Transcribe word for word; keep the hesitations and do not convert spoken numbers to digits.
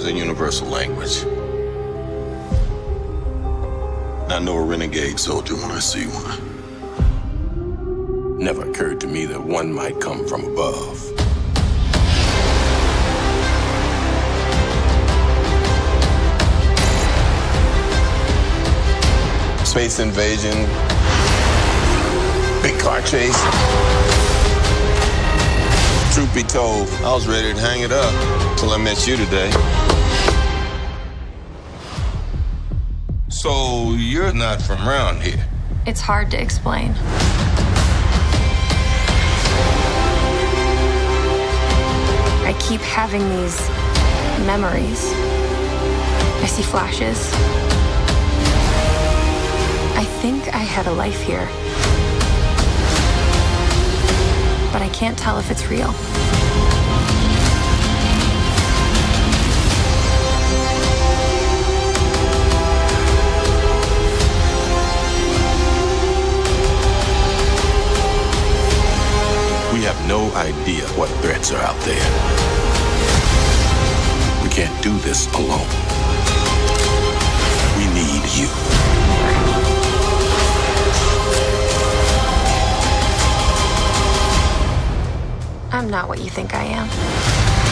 a universal language. I know a renegade soldier when I see one. Never occurred to me that one might come from above. Space invasion, big car chase. Truth be told, I was ready to hang it up till I met you today. So you're not from around here? It's hard to explain. I keep having these memories. I see flashes. I think I had a life here. But I can't tell if it's real. We have no idea what threats are out there. We can't do this alone. We need you. I'm not what you think I am.